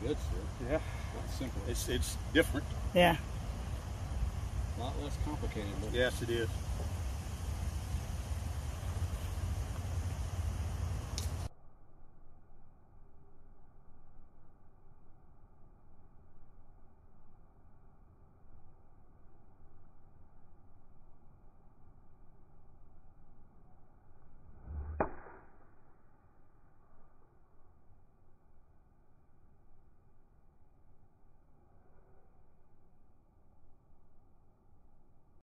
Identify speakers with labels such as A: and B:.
A: good still.
B: Yeah.
A: It's simple.
B: It's different.
C: Yeah.
A: A lot less complicated. But
B: Yes, it is.